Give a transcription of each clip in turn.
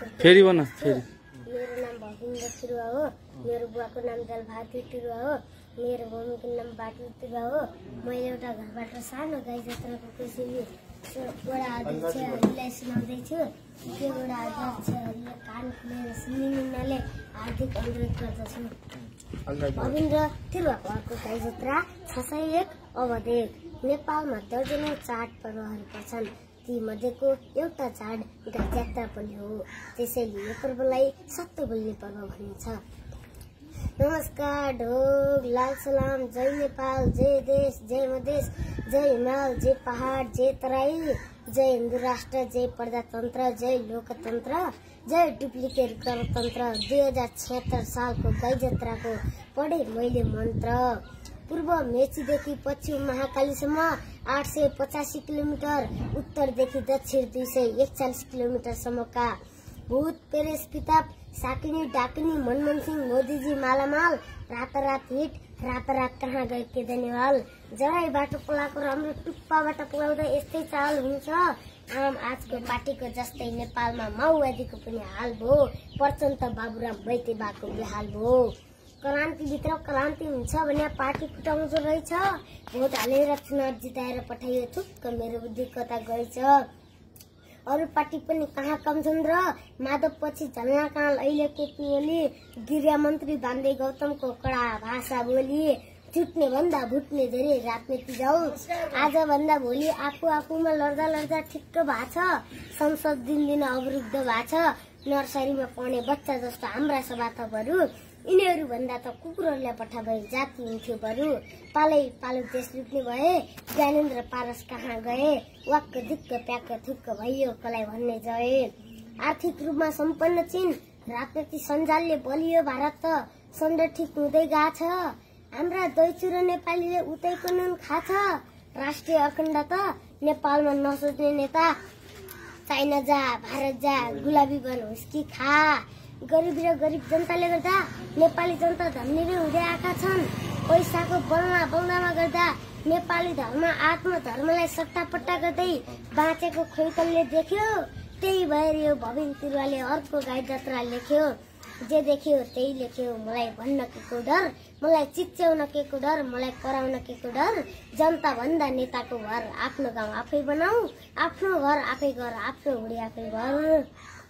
फेरि भन फेरि। मेरो नाम भविन्द्र तिरुवा हो। मेरो बुवाको नाम जलभाती तिरुवा हो। मेरो मम्मीको नाम बाटु तिरुवा हो। मैले एउटा घरबाट सानो गाई जात्राको कसरी वडा अध्यक्षहरूलाई सुनाउँदैछु। त्यो वडा अध्यक्षहरूले कान खुलेर सुनिनुनाले हार्दिक अनुरोध गर्दछु। भविन्द्र तिरुवा घरको गाई जात्रा 601 अवधेक। नेपालमा दर्जनौं चाड पर्वहरू पर्छन्। ती मध्येको एउटा चाड गाई जात्रा पनि हो। त्यसैले यो पर्वलाई सत्य बोल्ने पर्व भनिन्छ। नमस्कार, ढोग, लाल सलाम, जय नेपाल, जय देश, जय मधेस, जय हिमाल, जय पहाड, जय तराई, जय हिन्दू राष्ट्र, जय प्रजातन्त्र, जय लोकतन्त्र, जय डुप्लिकेट गणतन्त्र। 2076 सालको गाई जात्राको पढे मैले मन्त्र। पूर्व मेचीदेखि पश्चिम महाकालीसम्म 885 किलोमिटर, उत्तरदेखि दक्षिण 241 किलोमिटरसम्मका भूत पेरेस किताब साकिनी डाकिनी मनमोहन सिंह मोदीजी मालामाल, रातारात हिट, रातारात कहाँ गए केदारवाल। जराई बाटो पोलाको राम्रो टुप्पाबाट पुगाउँदा यस्तै चाल हुन्छ। आम आजको पार्टीको जस्तै नेपालमा माओवादीको पनि हाल भयो। प्रचण्ड बाबुराम बैतेबाको बेहाल भयो। क्रान्तिभित्र क्रान्ति हुन्छ भने पार्टी फुटाउँदो रहेछ। भोट हालेर चुनाव जिताएर पठाइयो थुक्क मेरो बुद्धि कता गएछ। अरू पार्टी पनि कहाँ कम छन् र। माधव पछि झल्ना काल अहिले केपी ओली, गृहमन्त्री बान्दै गौतमको कडा भाषा बोली। छुट्ने भन्दा भुट्ने धेरै राजनीति जाऊ। आज भन्दा भोलि आफूमा लड्दा लड्दा ठिक्क भएको छ। संसद दिनदिन अवरुद्ध भएको छ। नर्सरीमा पढ्ने बच्चा जस्तो हाम्रा सभासदहरू, यिनीहरू भन्दा त कुकुरहरूलाई पठा भए जाति हुन्थ्यो बरु। पालै पालो देश लुट्ने भए, ज्ञानेन्द्र पारस कहाँ गए। वाक्क दिक्क प्याक्क थुक्क भइयो कसलाई भन्ने जय। आर्थिक रूपमा सम्पन्न चीन, राजनीति सञ्जालले बलियो भारत त सन्डे ठिक हुँदै गएको छ। हाम्रा दैचुरो नेपालीले उतैको नुन खाछ। राष्ट्रिय अखण्डता नेपालमा नसोच्ने नेता, चाइना जा भारत जा गुलाबी बन हुस्की खा। गरीब र गरीब जनताले गर्दा नेपाली जनता धनी नै हुँदै आएका छन्। पैसाको बलमा गर्दा नेपाली धर्म आत्मधर्मलाई सट्टापट्टा गर्दै बाँचेको खैतलले देख्यो। त्यही भएर यो भविन्द्र तिरुवाले अर्को गाई जात्रा लेख्यो। जे देख्यो त्यही लेख्यो। मलाई भन्न के को डर, मलाई चिच्याउन के को डर, मलाई कराउन के को डर। जनता भन्दा नेताको घर आफ्नो गाउँ आफै बनाऊ, आफ्नो घर आफै गर, आफ्नो हुडी आफै भर।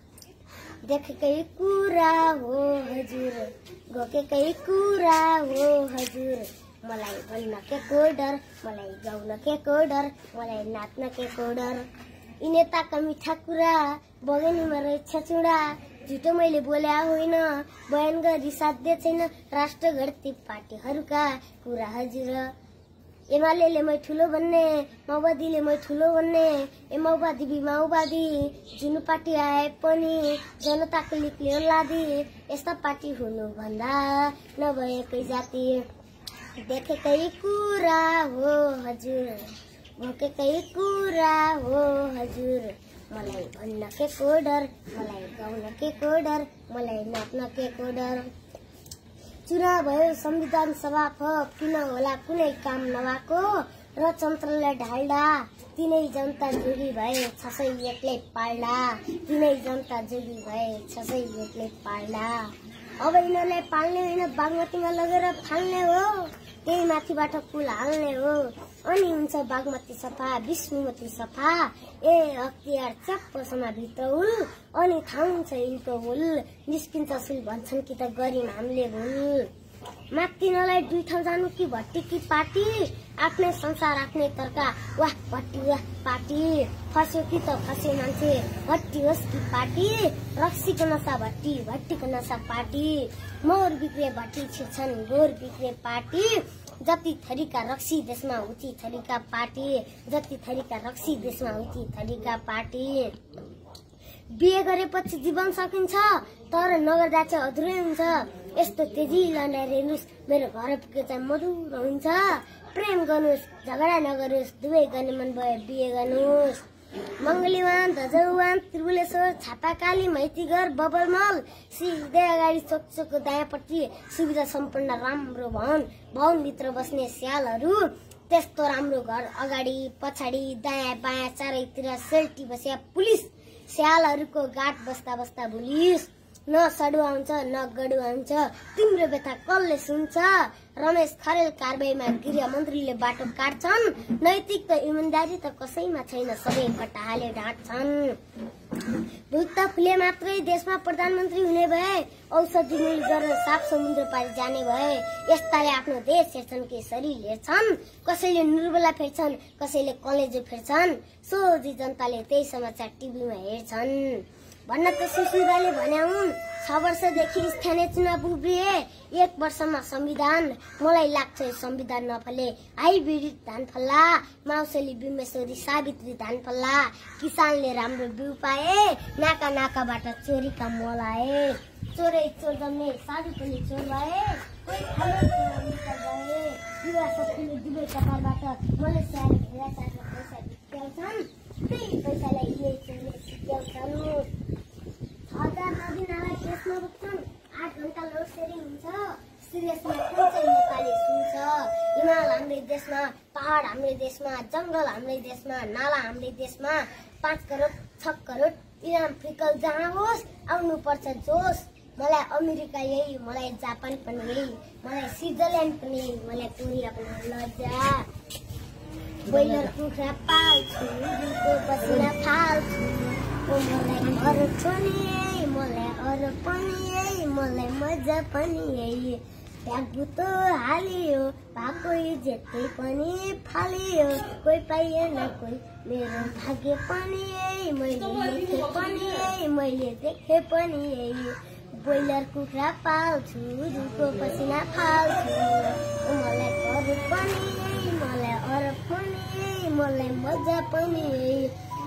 देखेकै कुरा हो हजुर, घोकेकै कुरा हो हजुर। मलाई भन्न के को डर, मलाई गाउन के को डर, मलाई नाच्न के को डर। यी नेताका मिठा कुरा बगेनीमा रहेछ चुडा। झुटो मैले बोले होइन, बयान गरी साध्य छैन राष्ट्र घड्ती पार्टीहरूका कुरा हजुर। एमाले मै ठुलो भन्ने, माओवादीले मै ठुलो भन्ने। ए माओवादी बि माओवादी, जुन पार्टी आए पनि जनताको लिकले लादी। यस्ता पार्टी हुनु भन्दा नभएकै जाति। देखेकै कुरा हो हजुर, भोकेकै कुरा हो हजुर। मलाई भन्न के को डर, मलाई गाउन के को डर, मलाई नाच्न के को डर। चुनाव भयो संविधान सभा फप, किन होला कुनै काम नभएको र तन्त्रलाई ढाल्दा। तिनै जनता जोगी भए 601ले पाल्दा। तिनै जनता जोगी भए 601ले पाल्दा। अब यिनीहरूलाई पाल्ने होइन, बागमतीमा लगेर फाल्ने हो। त्यही माथिबाट पुल हाल्ने हो। अनि हुन्छ बागमती सफा, विष्णुमती सफा। ए अख्तियार च्याप्प समाभित्र हुल, अनि थाहा हुन्छ यिनको हुल। निस्किन्छ सुल भन्छन् कि त गरिम हामीले भुल। मात्तिनलाई दुई ठाउँ जानु कि भट्टी कि पार्टी, आफ्नै संसार आफ्नै तर्का, वाह भट्टी वाह पार्टी। फस्यो कि त फस्यो मान्छे, भट्टी होस् कि पार्टी। रक्सीको नसा भट्टी, भट्टीको नसा पार्टी। मोर बिग्रे भट्टी छिर्छन् गोर बिग्रे पार्टी। जति थरीका रक्सी देशमा उति थरीका पार्टी, जति थरीका रक्सी देशमा उति थरीका पार्टी। बिहे गरेपछि जीवन सकिन्छ, तर नगर्दा चाहिँ अधुरै हुन्छ। यस्तो तेजी लन्डाइरहनुस्, मेरो घर पुगे चाहिँ मधुर हुन्छ। प्रेम गर्नुहोस्, झगडा नगर्नुहोस्, दुवै गर्ने मन भयो बिहे गर्नुहोस्। मंगलीवान धजौवान त्रिपुलेश्वर छापाकाली मैतीघर बबलमल सिधै अगाडि चोकचोकको दायाँपट्टि सुविधा सम्पन्न राम्रो भवन भित्र बस्ने स्यालहरू त्यस्तो राम्रो घर अगाडि पछाडि दायाँ बायाँ चारैतिर सेल्टी बस्या पुलिस स्यालहरूको गाठ बस्दा बस्दा भुलिस न सडुवा हुन्छ न गडुवा हुन्छ तिम्रो व्यथा कसले सुन्छ रमेश खरेल कारबाहीमा गृहमन्त्रीले बाटो काट्छन् नैतिक त इमानदारी त कसैमा छैन सबै कटाहाले ढाँट्छन् ढुक्क फुले मात्रै देशमा प्रधानमन्त्री हुने भए औषधि मिल गरेर साफ समुद्र पारी जाने भए यस्ताले आफ्नो देश हेर्छन् के शरीर हेर्छन् कसैले निर्बला फेर्छन् कसैले कलेजो फेर्छन् सोझी जनताले त्यही समाचार टिभीमा हेर्छन् भन्न त सुशीलाले भने हुन् 6 वर्षदेखि स्थानीय चुनाव उभिए 1 वर्षमा संविधान मलाई लाग्छ संविधान नफले हाइब्रिड धान फल्ला माउसेली बिमेश्वरी सावित्री धान फल्ला किसानले राम्रो बिउ पाए नाका नाकाबाट चोरीका मलाए चोरै चोर जम्ने साधु पनि चोर भए कोही गए युवा शक्तिले दुवै कपालबाट मलेसियाले भ्रष्टाचारको पैसा भित्याउँछन् त्यही पैसालाई यही चोरले सिक्याउँछन् 1000 नदी नाला केसमा बोक्छन् 8 घण्टा लोड सेडिङ हुन्छ सिरियसमा कुन चाहिँ नेपाली सुन्छ हिमाल हाम्रै देशमा पहाड हाम्रै देशमा जंगल हाम्रै देशमा नाला हाम्रै देशमा 5 करोड 6 करोड इराम फ्रिकल जहाँ होस् आउनु पर्छ जोश मलाई अमेरिका यही मलाई जापान पनि यही मलाई स्विजरल्यान्ड पनि यही मलाई कोरिया पनि लज्जा बोइलर कुखुरा पाल्छु दिनको पसिना फाल्छु मलाई अरू पनि यही मलाई अरू पनि यही मलाई मजा पनि यही ट्यागबुतो हालियो भएको जेतै पनि फालियो कोही पाइएन कोही मेरो भाग्य पनि यही मैले लेखे पनि यही मैले देखे पनि यही बोइलर कुखुरा पाल्छु दिनको पसिना फाल्छु मलाई अरू पनि यही मलाई अरू पनि यही मलाई मजा पनि यही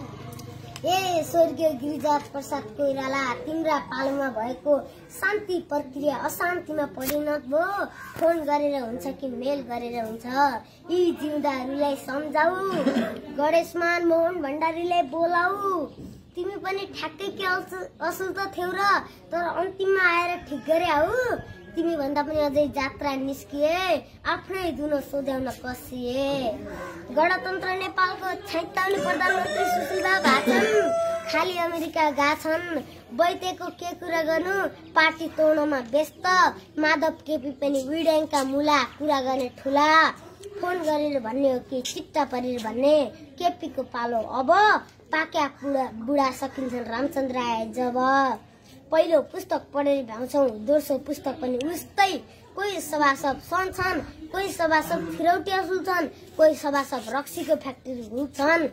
ए स्वर्गीय गिरिजा प्रसाद कोइराला तिम्रा पालोमा भएको शान्ति प्रक्रिया अशान्तिमा परिणत भयो फोन गरेर हुन्छ कि मेल गरेर हुन्छ यी जिउँदाहरूलाई सम्झाऊ गणेशमान मोहन भण्डारीलाई बोलाऊ तिमी पनि ठ्याक्कै के असल त थियौ र तर अन्तिममा आएर ठिक गरे आऊ तिमी भन्दा पनि अझै जात्रा निस्किए आफ्नै दुनो सोध्याउन कसिए गणतन्त्र नेपालको 56 प्रधानमन्त्री सुशीला भाछन् खाली अमेरिका गाछन् बैतेको के कुरा गर्नु पार्टी तोड्नमा व्यस्त माधव केपी पनि विड्याङका मुला कुरा गर्ने ठुला फोन गरेर भन्ने हो कि चिट्टा परेर भन्ने केपीको पालो अब पाक्या बुढा सकिन्छन् रामचन्द्र आए जब पहिलो पुस्तक पढेर भ्याउँछौ दोस्रो पुस्तक पनि उस्तै कोही सभासद सन्छन् कोही सभासद फिरौटिया सुल्छन् कोही सभासद रक्सीको फ्याक्ट्री घुम्छन्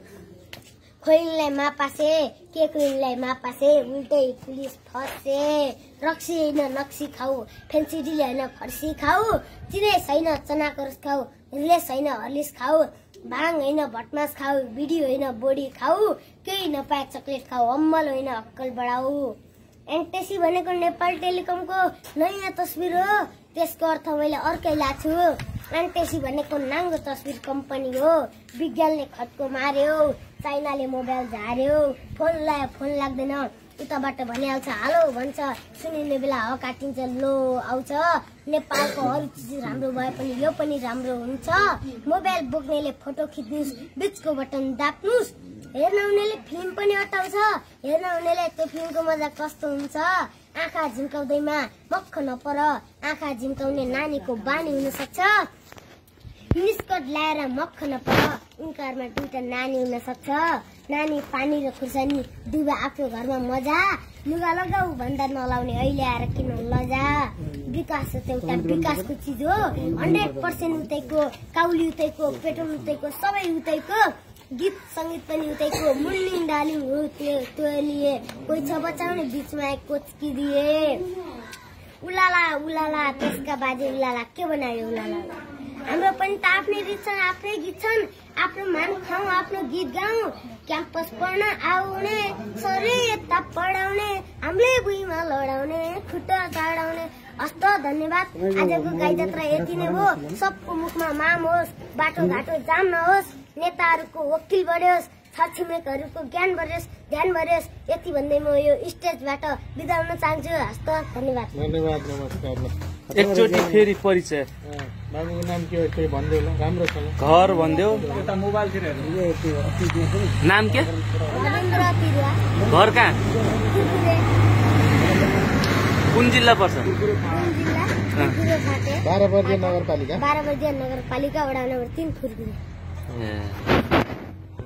खोइनलाई मापासे के खोइनलाई मापासे उल्टै पुलिस फसे रक्सी हैन नक्सी खाऊ फेन्सी डिल हैन फर्सी खाऊ चिने छैन चनाको रस खाऊ रिलेस हैन हर्लिस खाऊ भाङ हैन भटमास खाऊ बिडी हैन बोडी खाऊ केही नपाए चकलेट खाऊ अम्मल हैन अक्कल बढाऊ एनटेसी भनेको नेपाल टेलिकमको नयाँ तस्बिर हो त्यसको अर्थ मैले अर्कै लाछु एनटेसी भनेको नाङ्गो तस्बिर कम्पनी हो विज्ञानले खटको मार्यो चाइनाले मोबाइल झार्यो फोन लायो फोन लाग्दैन उताबाट भनिहाल्छ हालो भन्छ सुनिने बेला ह काटिन्छ लो आउँछ नेपालको अरू चिज राम्रो भए पनि यो पनि राम्रो हुन्छ मोबाइल बोक्नेले फोटो खिच्नुस् बिचको बटन दाप्नुस् हेर्न उनीले फिल्म पनि हटाउँछ हेर्न उनीले त्यो फिल्मको मजा कस्तो हुन्छ आँखा झिम्काउँदैमा मक्ख नपर आँखा झिम्काउने नानीको बानी हुन सक्छ मिनिस्कट ल्याएर मक्ख नपर उनकारमा दुईटा नानी हुन सक्छ नानी पानी र खुर्सानी डुबा आफ्नो घरमा मजा लुगा लगाऊ भन्दा नलाउने अहिले आएर किन लजा विकास एउटा विकासको चिज हो 100% उतैको काउली उतैको पेट्रोल उतैको सबै उतैको गीत संगीत पनि उतैको मुल्लिङ डालिङ हो त्यो लिए कोही छ बचाउने बीचमा एक कोचकी दिए उलाला उलाला त्यसका बाजे उलाला के बनायो उलाला हाम्रो पनि त आफ्नै गीत छन् आफ्नै गीत छन् आफ्नो मान खाऊ आफ्नो गीत गाउँ क्याम्पस पढ्न आउने सरी यता पढाउने हामीले भुइँमा लडाउने खुट्टा चाडाउने हस्त धन्यवाद आजको गाई जात्रा यति नै हो सबको मुखमा माम होस् बाटो घाटो जाम नहोस् नेताहरूको वकिल बढ्योस् छरछिमेकहरूको ज्ञान बढ्योस् ध्यान बढ्योस् यति भन्दै म यो स्टेजबाट बिदा हुन चाहन्छु हस्त धन्यवाद धन्यवाद नमस्कार एकचोटि फेरि परिचय बाबुको नाम के हो त्यही भन्देऊ ल राम्रोसँग घर भन्देऊ मोबाइल तिर नाम के रविन्द्र तिरुवा घर कहाँ कुरकुरे कुन जिल्ला पर्छ गुल्म जिल्ला कुरकुरे फाटे 12 वर्गीय नगरपालिका 12 वर्गीय नगरपालिका वडा नम्बर 3 कुरकुरे ए